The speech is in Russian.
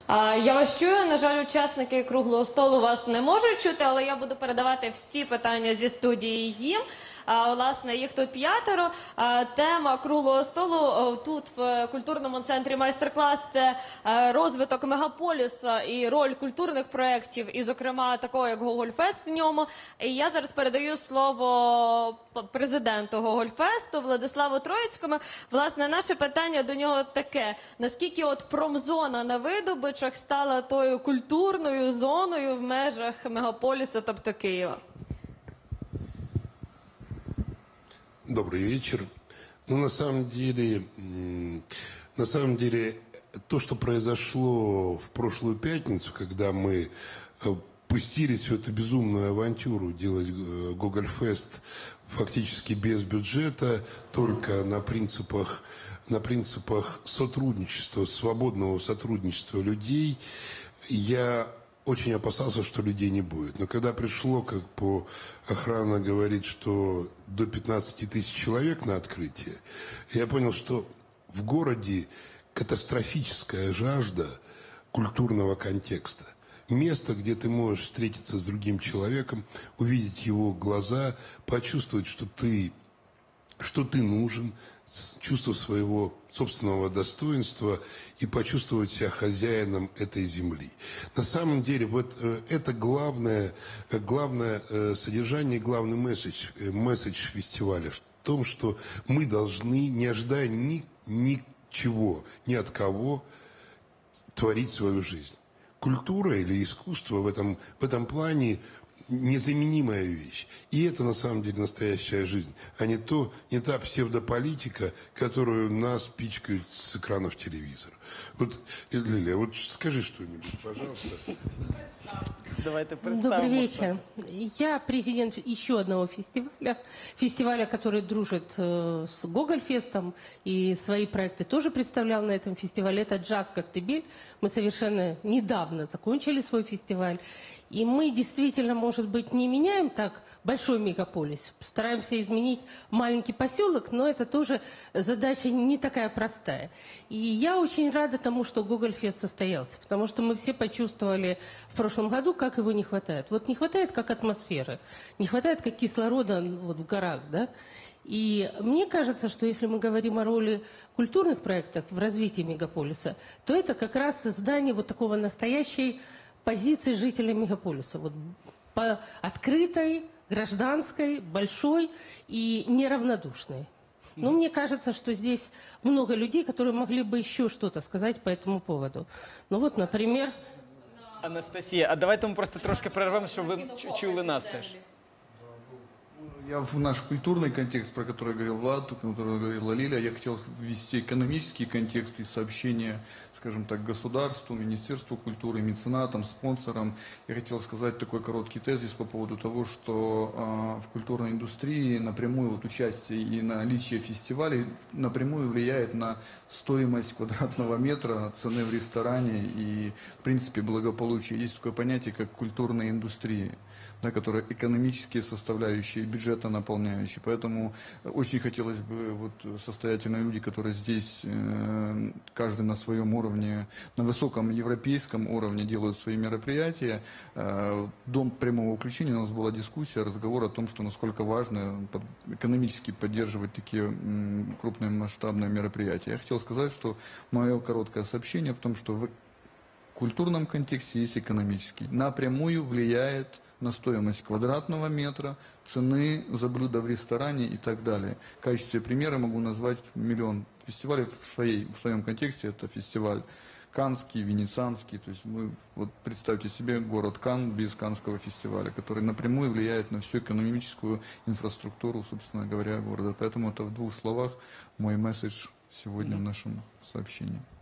Я вас чую, на жаль, учасники круглого столу вас не можуть чути, але я буду передавати всі питання зі студії їм. Власне, їх тут 5. Тема круглого столу тут в культурному центрі майстер-клас – це розвиток мегаполіса і роль культурних проєктів, і, зокрема, такого, як Гогольфест в ньому. І я зараз передаю слово президенту Гогольфесту Владиславу Троїцькому. Власне, наше питання до нього таке. Наскільки от промзона на Видобичах стала тою культурною зоною в межах мегаполіса, тобто Києва? Добрый вечер. Ну, на самом деле, то, что произошло в прошлую пятницу, когда мы пустились в эту безумную авантюру делать Гогольфест фактически без бюджета, только на принципах сотрудничества, свободного сотрудничества людей, я очень опасался, что людей не будет. Но когда пришло, как по охрана говорит, что до 15 тысяч человек на открытие, я понял, что в городе катастрофическая жажда культурного контекста. Место, где ты можешь встретиться с другим человеком, увидеть его глаза, почувствовать, что ты нужен, чувство своего собственного достоинства и почувствовать себя хозяином этой земли. На самом деле, вот это главное содержание, главный месседж фестиваля в том, что мы должны, не ожидая ничего, ни от кого, творить свою жизнь. Культура или искусство в этом плане незаменимая вещь. И это на самом деле настоящая жизнь, а не та псевдополитика, которую нас пичкают с экранов телевизора. Вот, Лилия, вот скажи что-нибудь, пожалуйста. Давайте представим. Добрый вечер. Я президент еще одного фестиваля, который дружит с Гогольфестом, и свои проекты тоже представлял на этом фестивале. Это «Джаз Коктебель». Мы совершенно недавно закончили свой фестиваль. И мы действительно, может быть, не меняем так большой мегаполис, стараемся изменить маленький поселок, но это тоже задача не такая простая. И я очень рада тому, что Гогольфест состоялся, потому что мы все почувствовали в прошлом году, как его не хватает. Вот не хватает как атмосферы, не хватает как кислорода вот в горах, да? И мне кажется, что если мы говорим о роли культурных проектов в развитии мегаполиса, то это как раз создание вот такого настоящей позиции жителей мегаполиса. Вот по открытой, гражданской, большой и неравнодушной. Но мне кажется, что здесь много людей, которые могли бы еще что-то сказать по этому поводу. Ну вот, например... Анастасія, а давайте ми просто трошки перервемо, щоб ви чули нас теж. Я в наш культурный контекст, про который говорил Влад, про который говорила Лилия, я хотел ввести экономический контекст и сообщение, скажем так, государству, Министерству культуры, меценатам, спонсорам. Я хотел сказать такой короткий тезис по поводу того, что в культурной индустрии напрямую вот участие и наличие фестивалей напрямую влияет на стоимость квадратного метра, цены в ресторане и, в принципе, благополучие. Есть такое понятие, как культурная индустрия, да, которые экономические составляющие бюджета наполняющие. Поэтому очень хотелось бы вот состоятельные люди, которые здесь, каждый на своем уровне, на высоком европейском уровне делают свои мероприятия. Дом прямого включения, у нас была дискуссия, разговор о том, что насколько важно экономически поддерживать такие крупные масштабные мероприятия. Я хотел сказать, что мое короткое сообщение в том, что в культурном контексте есть экономический. Напрямую влияет на стоимость квадратного метра, цены за блюдо в ресторане и так далее. В качестве примера могу назвать миллион фестивалей в своем контексте. Это фестиваль Каннский, Венецианский. То есть вот представьте себе город Канн без Каннского фестиваля, который напрямую влияет на всю экономическую инфраструктуру, собственно говоря, города. Поэтому это в двух словах мой месседж сегодня в нашем сообщении.